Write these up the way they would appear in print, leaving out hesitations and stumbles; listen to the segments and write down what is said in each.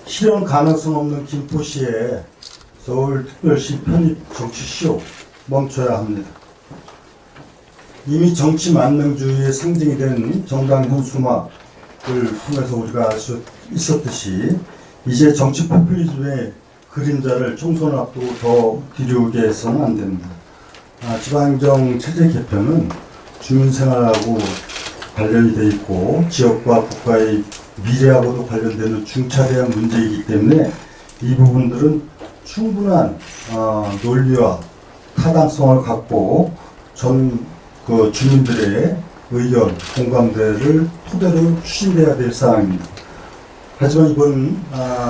실현 가능성 없는 김포시의 서울특별시 편입 정치쇼 멈춰야 합니다. 이미 정치 만능주의의 상징이 된 정당 현수막을 통해서 우리가 알 수 있었듯이 이제 정치 포퓰리즘의 그림자를 총선을 앞두고 더 뒤로게 해서는 안 됩니다. 지방행정 체제 개편은 주민생활하고 관련이 돼 있고 지역과 국가의 미래하고도 관련되는 중차대한 문제이기 때문에 이 부분들은 충분한 논리와 타당성을 갖고 주민들의 의견, 공감대를 토대로 추진돼야 될 사항입니다. 하지만 이번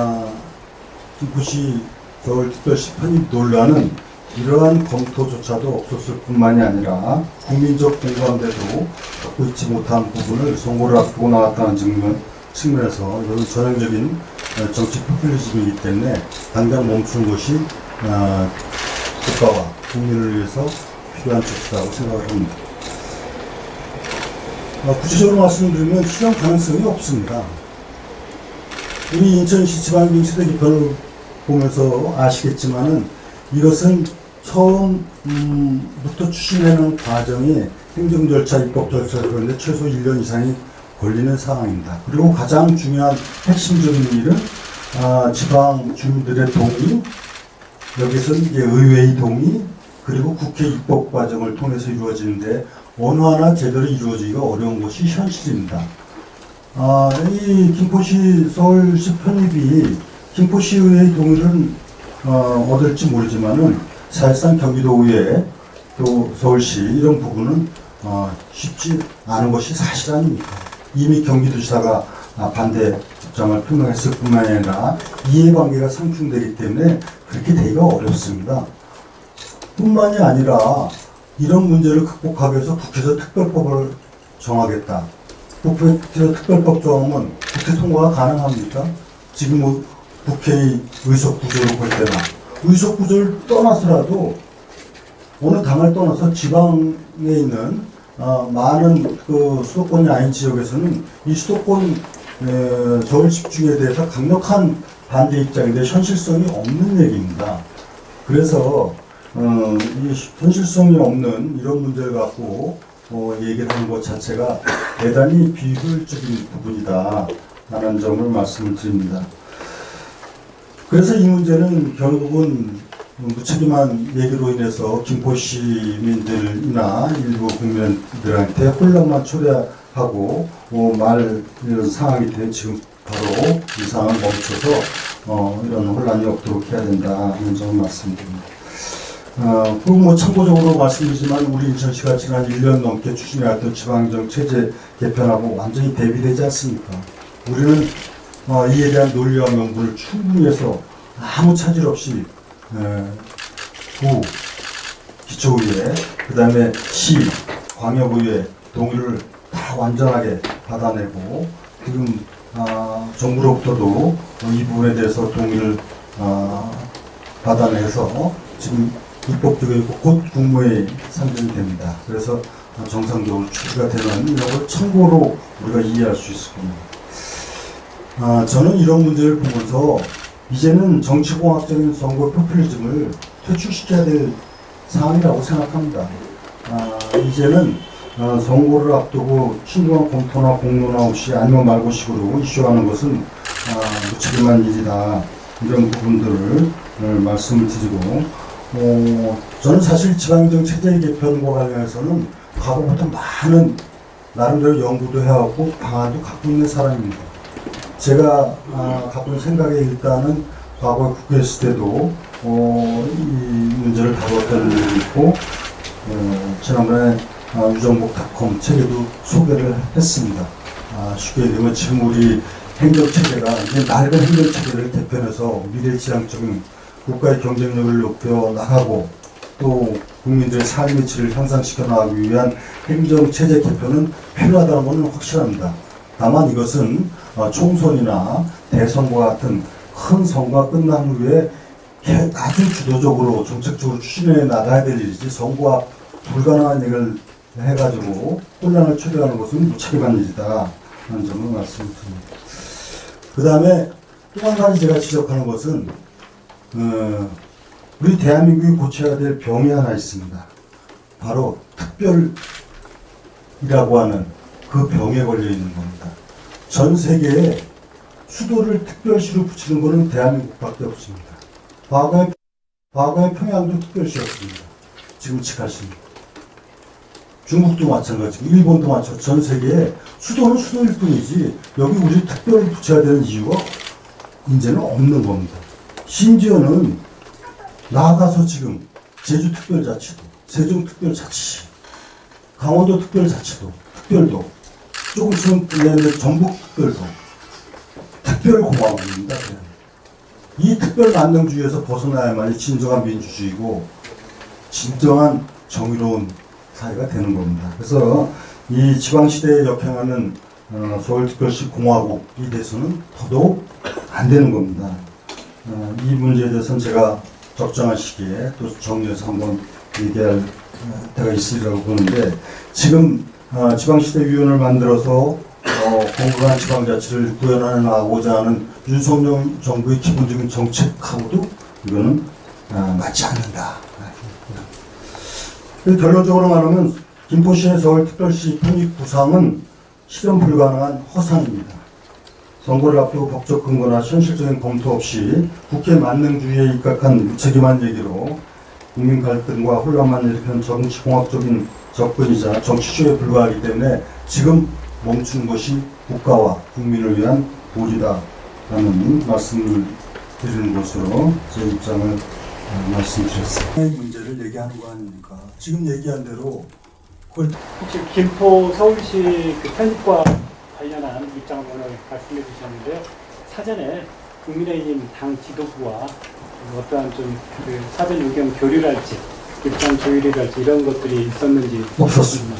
김포시 서울특별시 편입 논란은 이러한 검토조차도 없었을 뿐만이 아니라 국민적 공감대도 갖고 있지 못한 부분을 선거를 앞두고 나왔다는 측면에서 이런 전형적인 정치 포퓰리즘이기 때문에 당장 멈추는 것이 국가와 국민을 위해서 필요한 조치라고 생각을 합니다. 구체적으로 말씀드리면 실현 가능성이 없습니다. 이미 인천시 지방행정 체제 개편을 보면서 아시겠지만은 이것은 처음부터 추진하는 과정이 행정 절차, 입법 절차 그런데 최소 1년 이상이 걸리는 상황입니다. 그리고 가장 중요한 핵심적인 일은 지방 주민들의 동의, 여기서는 이제 의회의 동의, 그리고 국회 입법 과정을 통해서 이루어지는데 어느 하나 제대로 이루어지기가 어려운 것이 현실입니다. 이 김포시 서울시 편입이 김포시의회의 동의를 얻을지 모르지만은 사실상 경기도의회 또 서울시 이런 부분은 쉽지 않은 것이 사실 아닙니까? 이미 경기도지사가 반대 입장을 표명했을 뿐만 아니라 이해관계가 상충되기 때문에 그렇게 되기가 어렵습니다. 뿐만이 아니라 이런 문제를 극복하기 위해서 국회에서 특별법을 정하겠다. 국회에서 특별법 정하면 국회 통과가 가능합니까? 지금 국회의 의석 구조를 볼 때나 의석 구조를 떠나서라도 어느 당을 떠나서 지방에 있는 많은 수도권이 아닌 지역에서는 이 수도권 저울 집중에 대해서 강력한 반대 입장인데 현실성이 없는 얘기입니다. 그래서 이 현실성이 없는 이런 문제를 갖고 얘기를 하는 것 자체가 대단히 비효율적인 부분이다 라는 점을 말씀을 드립니다. 그래서 이 문제는 결국은 무책임한 얘기로 인해서 김포 시민들이나 일부 국민들한테 혼란만 초래하고 이런 상황이 돼 지금 바로 이 상황을 멈춰서 이런 혼란이 없도록 해야 된다 하는 점을 말씀드립니다. 그리고 참고적으로 말씀드리지만 우리 인천시가 지난 1년 넘게 추진해왔던 지방행정 체제 개편하고 완전히 대비되지 않습니까? 우리는 이에 대한 논리와 명분을 충분히 해서 아무 차질 없이 구, 기초의회, 그 다음에 시, 광역의회 동의를 다 완전하게 받아내고 지금 정부로부터도 이 부분에 대해서 동의를 받아내서 지금 입법적이고 곧 국무회의 상정이 됩니다. 그래서 정상적으로 추진가 되는 이런 걸 참고로 우리가 이해할 수 있을 겁니다. 저는 이런 문제를 보면서 이제는 정치공학적인 선거 포퓰리즘을 퇴출시켜야 될 상황이라고 생각합니다. 이제는 선거를 앞두고 충분한 검토나 공론화 없이 아니면 말고식으로 이슈하는 것은 무책임한 일이다. 이런 부분들을 말씀을 드리고 저는 사실 지방행정 체제 개편과 관련해서는 과거부터 많은 나름대로 연구도 해왔고 방안도 갖고 있는 사람입니다. 제가 갖고 있는 생각에 일단은 과거 국회에 있을 때도 이 문제를 다뤘던 일이 있고 지난번에 유정복닷컴 책에도 소개를 했습니다. 쉽게 얘기하면 지금 우리 행정체제가 이제 낡은 행정체제를 개편해서 미래지향적인 국가의 경쟁력을 높여 나가고 또 국민들의 삶의 질을 향상시켜 나가기 위한 행정체제 개편은 필요하다는 것은 확실합니다. 다만 이것은 총선이나 대선과 같은 큰 선거가 끝난 후에 아주 주도적으로 정책적으로 추진해 나가야 될 일이지 선거와 불가능한 얘기를 해가지고 혼란을 초래하는 것은 무책임한 일이다 하는 점을 말씀드립니다. 그 다음에 또 한 가지 제가 지적하는 것은 우리 대한민국이 고쳐야 될 병이 하나 있습니다. 바로 특별이라고 하는 그 병에 걸려 있는 겁니다. 전 세계에 수도를 특별시로 붙이는 것은 대한민국밖에 없습니다. 과거에 평양도 특별시였습니다. 지금 치카시입니다. 중국도 마찬가지고 일본도 마찬가지고 전 세계에 수도는 수도일 뿐이지 여기 우리 특별히 붙여야 되는 이유가 이제는 없는 겁니다. 심지어는 나아가서 지금 제주특별자치도, 세종특별자치, 강원도특별자치도, 특별도, 조금 있으면 전북특별도, 특별공화국입니다. 이 특별만능주의에서 벗어나야만이 진정한 민주주의고 진정한 정의로운 사회가 되는 겁니다. 그래서 이 지방시대에 역행하는 서울특별시 공화국이 돼서는 더더욱 안 되는 겁니다. 이 문제에 대해서는 제가 적정한 시기에 또 정리해서 한번 얘기할 때가 있으리라고 보는데 지금 지방시대위원회를 만들어서 건강한 지방자치를 구현해 나가고자 하는 윤석열 정부의 기본적인 정책하고도 이거는 맞지 않는다. 결론적으로 말하면 김포시의 서울특별시 편입 구상은 실현 불가능한 허상입니다. 선거를 앞두고 법적 근거나 현실적인 검토 없이 국회 만능주의에 입각한 무책임한 얘기로 국민 갈등과 혼란만 일으키는 정치공학적인 접근이자 정치쇼에 불과하기 때문에 지금 멈춘 것이 국가와 국민을 위한 도리다라는 말씀을 드리는 것으로 제 입장을 말씀드렸습니다. 이 문제를 얘기하는 거 아닙니까? 지금 얘기한 대로 그걸 혹시 김포 서울시 그 편입과 관련한 입장을 오늘 말씀해 주셨는데요. 사전에 국민의힘 당 지도부와 어떠한 좀 그 사전 의견 교류랄지 입장 조율이랄지 이런 것들이 있었는지 없었습니다.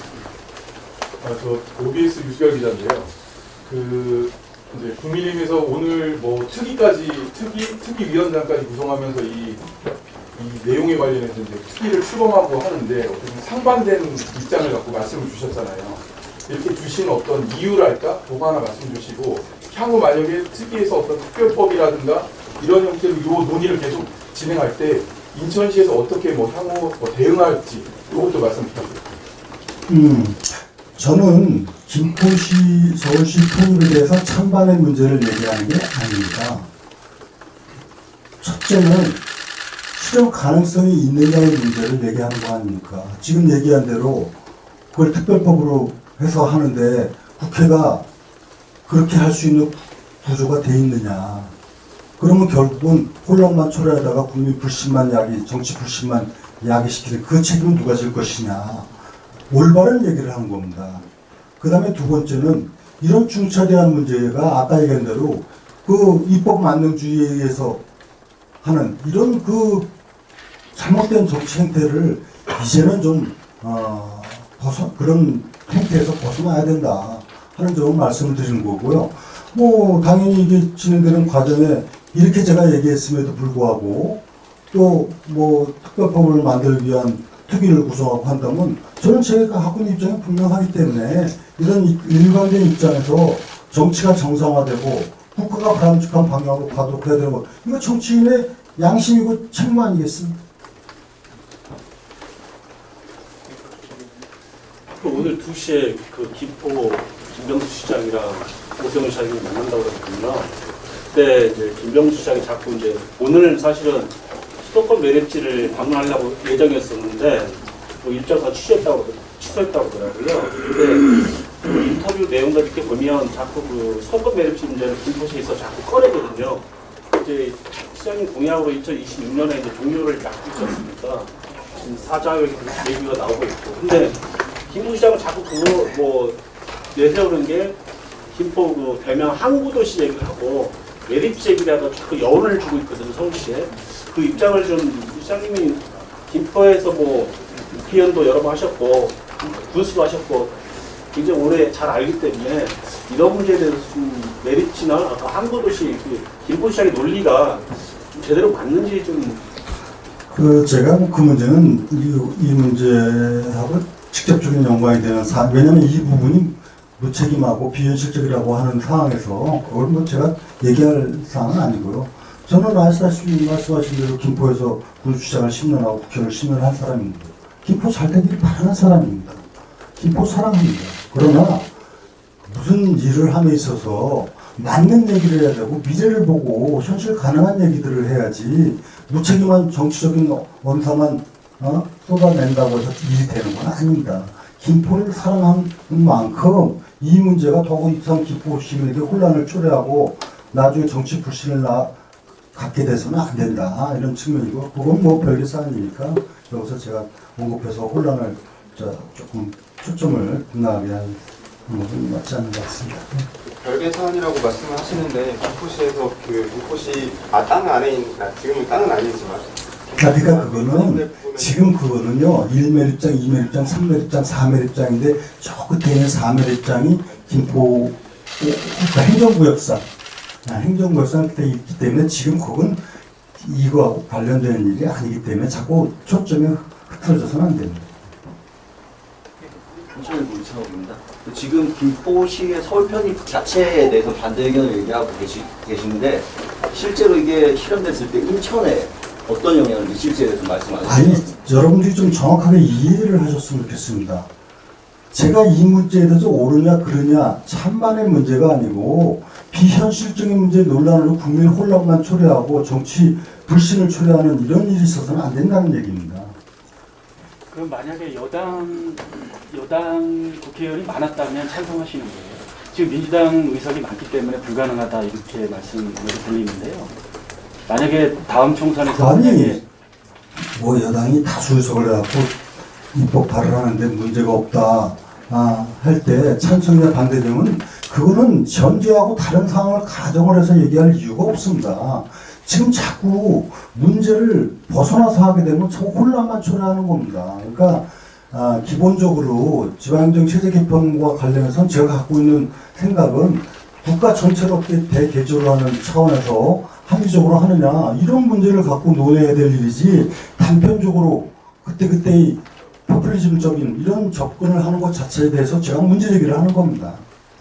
저 OBS 유수열 기자인데요. 이제 국민의힘에서 오늘 뭐 특위위원장까지 구성하면서 이 내용에 관련해서 이제 특위를 출범하고 하는데 어떻게 상반된 입장을 갖고 말씀을 주셨잖아요. 이렇게 주신 어떤 이유랄까? 그거 하나 말씀 주시고 향후 만약에 특위에서 어떤 특별법이라든가 이런 형태로 이 논의를 계속 진행할 때 인천시에서 어떻게 뭐 향후 대응할지 이것도 말씀 부탁드립니다. 저는 김포시, 서울시 통일에 대해서 찬반의 문제를 얘기하는 게 아닙니다. 첫째는 실현 가능성이 있느냐의 문제를 얘기하는 거 아닙니까? 지금 얘기한 대로 그걸 특별법으로 해서 하는데 국회가 그렇게 할 수 있는 구조가 돼 있느냐. 그러면 결국은 혼란만 초래하다가 국민 불신만 정치 불신만 야기시키는 그 책임은 누가 질 것이냐. 올바른 얘기를 한 겁니다. 그 다음에 두 번째는 이런 중차대한 문제가 아까 얘기한 대로 그 입법 만능주의에 의해서 하는 이런 그 잘못된 정치 행태를 이제는 좀 그런 행태에서 벗어나야 된다 하는 점을 말씀을 드리는 거고요. 뭐 당연히 이게 진행되는 과정에 이렇게 제가 얘기했음에도 불구하고 또 뭐 특별법을 만들기 위한 특위를 구성하고 한다면 저는 제가 하고 있는 입장이 분명하기 때문에 이런 일관된 입장에서 정치가 정상화되고 국가가 바람직한 방향으로 가도록 해야 되는 거 이거 정치인의 양심이고 책무 아니겠습니까? 오늘 2시에 그 김포 김병수 시장이랑 오세훈 시장이 만난다고 그랬거든요. 그때 이제 김병수 시장이 자꾸 이제 오늘 사실은 수도권 매립지를 방문하려고 예정이었었는데 뭐 일정 다 취소했다고 그러더라고요. 근데 그 인터뷰 내용들 이렇게 보면 자꾸 그 수도권 매립지 문제를 김포시에서 자꾸 꺼내거든요. 이제 시장님 공약으로 2026년에 이제 종료를 딱 있었으니까 지금 사자회 얘기가 나오고 있고. 근데 김포시장은 자꾸 그거 뭐 내세우는 게 김포 그 별명 항구도시 얘기를 하고 매립지 얘기를 하다 자꾸 여운을 주고 있거든요, 서울시에. 그 입장을 좀 시장님이 김포에서 뭐 국회의원도 여러 번 하셨고 군수도 하셨고 굉장히 오래 잘 알기 때문에 이런 문제에 대해서 좀 매립지나 아까 항구도시 그 김포시장의 논리가 좀 제대로 맞는지 좀. 제가 그 문제는 이 문제하고 직접적인 연관이 되는 왜냐하면 이 부분이 무책임하고 비현실적이라고 하는 상황에서 그걸 뭐 제가 얘기할 사항은 아니고요. 저는 아시다시피 말씀하신 대로 김포에서 군수장을 10년 하고 국회의원을 10년 한 사람입니다. 김포 잘 되기를 바라는 사람입니다. 김포 사랑합니다. 그러나 무슨 일을 함에 있어서 맞는 얘기를 해야 되고 미래를 보고 현실 가능한 얘기들을 해야지 무책임한 정치적인 언사만 쏟아낸다고 해서 일이 되는 건 아닙니다. 김포를 사랑하는 만큼 이 문제가 더 이상 김포 시민에게 혼란을 초래하고 나중에 정치 불신을 갖게 돼서는 안 된다 이런 측면이고 그건 뭐 별개 사안이니까 여기서 제가 언급해서 혼란을 조금 초점을 분나하게 하는 것은 맞지 않는 것 같습니다. 별개 사안이라고 말씀을 하시는데 김포시에서 그 김포시 땅 안에 있는 지금은 땅은 아니지만 그러니까 그거는 지금 그거는요 1매립장, 2매립장, 3매립장, 4매립장인데 저 끝에 있는 4매립장이 김포 행정구역상 행정구역상에 있기 때문에 지금 그건 이거하고 관련된 일이 아니기 때문에 자꾸 초점이 흐트러져서는 안 됩니다. 천천히 문창호입니다. 지금 김포시의 서울 편입 자체에 대해서 반대 의견을 얘기하고 계시는데 실제로 이게 실현됐을 때 인천에 어떤 영향을 미칠지에 대해서 말씀하세요. 아니 여러분들이 좀 정확하게 이해를 하셨으면 좋겠습니다. 제가 이 문제에 대해서 옳으냐 그르냐 찬반의 문제가 아니고 비현실적인 문제 논란으로 국민 혼란만 초래하고 정치 불신을 초래하는 이런 일이 있어서는 안 된다는 얘기입니다. 그럼 만약에 여당 국회의원이 많았다면 찬성하시는 거예요? 지금 민주당 의석이 많기 때문에 불가능하다 이렇게 말씀을 들리는데요. 만약에 다음 총선에서 아니 뭐 여당이 다수 의석을 해갖고 입법 발의하는데 문제가 없다 할 때 찬성이나 반대되면 그거는 전제하고 다른 상황을 가정을 해서 얘기할 이유가 없습니다. 지금 자꾸 문제를 벗어나서 하게 되면 저 혼란만 초래하는 겁니다. 그러니까 기본적으로 지방행정 체제 개편과 관련해서 제가 갖고 있는 생각은 국가 전체를 어떻게 대개조를 하는 차원에서 합리적으로 하느냐 이런 문제를 갖고 논해야 될 일이지 단편적으로 그때그때의 포퓰리즘적인 이런 접근을 하는 것 자체에 대해서 제가 문제 제기를 하는 겁니다.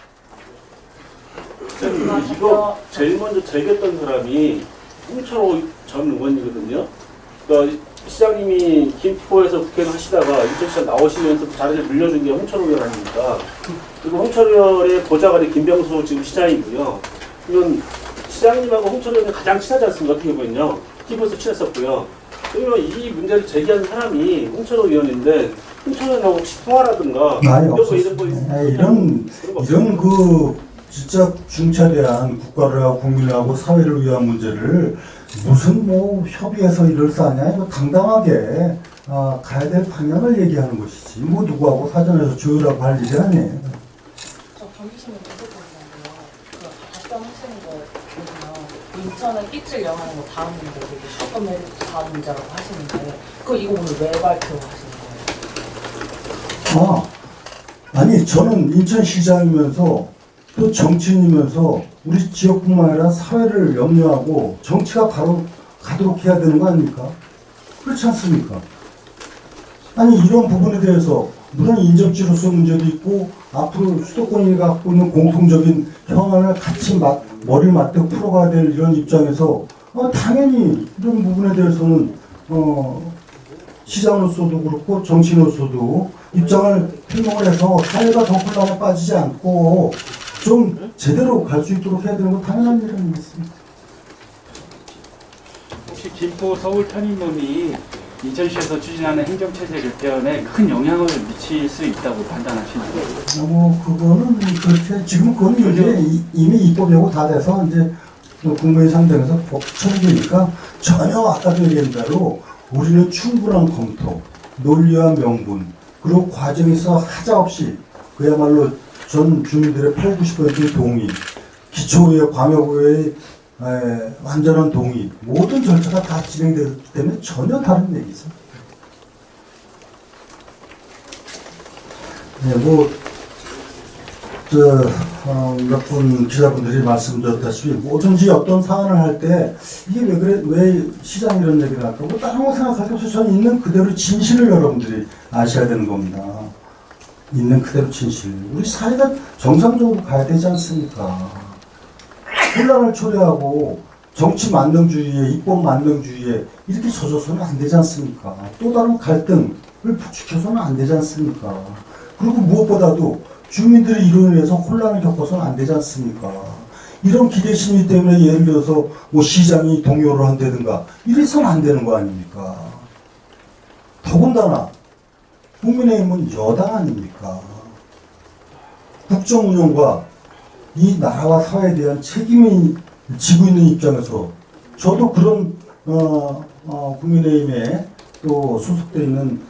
이거 제일 먼저 제기했던 사람이 홍철호 전 의원이거든요. 그러니까 시장님이 김포에서 국회의원 하시다가 인천시장 나오시면서 자리를 물려준 게 홍철호 의원 아닙니까? 그리고 홍철호 의원의 보좌관이 김병수 지금 시장이고요. 이건 시장님하고 홍철호 의원이 가장 친하지 않습니까? 어떻게 보면요. 김포에서 친했었고요. 그러면 이 문제를 제기한 사람이 홍철호 의원인데 홍철호 의원하고 혹시 통화라든가 이런 그 진짜 중차대한 국가를 하고 국민을 하고 사회를 위한 문제를 무슨 뭐 협의해서 이럴 사냐 이거 당당하게 가야 될 방향을 얘기하는 것이지 뭐 누구하고 사전에서 조율하고 할 일이 아니에요. 저 경기신문 계속보는데요. 답변하시는 거 보면 인천을 끼칠 영향은 뭐 다음 문제, 수도권 매립 다음 문제라고 하시는데 이거 오늘 왜 발표하시는 거예요? 아니 저는 인천시장이면서 또 정치인이면서 우리 지역뿐만 아니라 사회를 염려하고 정치가 바로 가도록 해야 되는 거 아닙니까? 그렇지 않습니까? 아니 이런 부분에 대해서 물론 인접지로서 문제도 있고 앞으로 수도권이 갖고 있는 공통적인 현안을 같이 머리를 맞대고 풀어가야 될 이런 입장에서 당연히 이런 부분에 대해서는 시장으로서도 그렇고 정치인으로서도 입장을 표명을 해서 사회가 더 혼란에 빠지지 않고 좀 제대로 갈 수 있도록 해야 되는 건 당연한 일은 있습니다. 혹시 김포 서울 편입론이 인천시에서 추진하는 행정체제 개편에 큰 영향을 미칠 수 있다고 판단하시나요? 그거는 그렇게 지금 그건 이미 입법하고 다 돼서 이제 국무회의 상정에서 법 처리되니까 전혀 아까도 얘기한 대로 우리는 충분한 검토, 논리와 명분 그리고 과정에서 하자없이 그야말로 전 주민들의 80~90%의 동의, 기초의회, 광역의회의 완전한 동의, 모든 절차가 다 진행되기 때문에 전혀 다른 얘기죠. 네, 몇 분 기자분들이 말씀드렸다시피 뭐든지 어떤 사안을 할 때 이게 왜 그래, 왜 시장이 이런 얘기를 할까? 다른 거 생각할 게 없어요. 저는 있는 그대로 진실을 여러분들이 아셔야 되는 겁니다. 있는 그대로 진실. 우리 사회가 정상적으로 가야 되지 않습니까? 혼란을 초래하고 정치 만능주의에, 입법 만능주의에 이렇게 젖어서는 안 되지 않습니까? 또 다른 갈등을 부추겨서는 안 되지 않습니까? 그리고 무엇보다도 주민들이 이로 인해서 혼란을 겪어서는 안 되지 않습니까? 이런 기대 심리 때문에 예를 들어서 뭐 시장이 동요를 한다든가 이래서는 안 되는 거 아닙니까? 더군다나 국민의힘은 여당 아닙니까? 국정 운영과 이 나라와 사회에 대한 책임이 지고 있는 입장에서 저도 그런 국민의힘에 또 소속되어 있는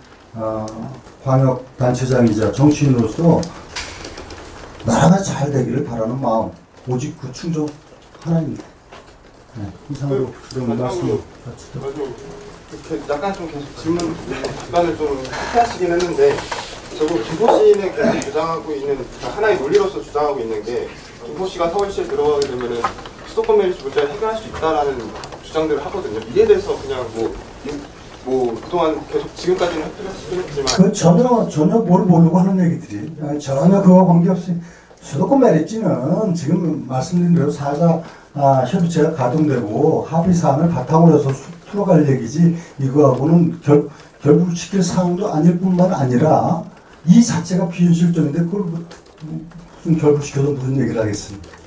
광역단체장이자 정치인으로서 나라가 잘 되기를 바라는 마음 오직 그 충정 하나입니다. 네, 이상으로 그런 말씀을 마치도록. 이렇게 약간 좀 계속 질문 답변을 좀 하시긴 했는데 저거 김포 시는 계속 주장하고 있는 하나의 논리로서 주장하고 있는 게 김포 시가 서울시에 들어가게 되면은 수도권 메리츠 문제를 해결할 수 있다라는 주장들을 하거든요. 이에 대해서 그냥 뭐 그동안 계속 지금까지는 해결하시긴 했지만 그 전혀 뭘 모르고 하는 얘기들이 전혀 그와 관계없이 수도권 메리츠는 지금 말씀드린 대로 4자 협의체가 가동되고 합의 사안을 바탕으로 해서 풀어갈 얘기지 이거하고는 결부시킬 사항도 아닐 뿐만 아니라 이 자체가 비현실적인데 그걸 무슨 결부시켜서 무슨 얘기를 하겠습니까?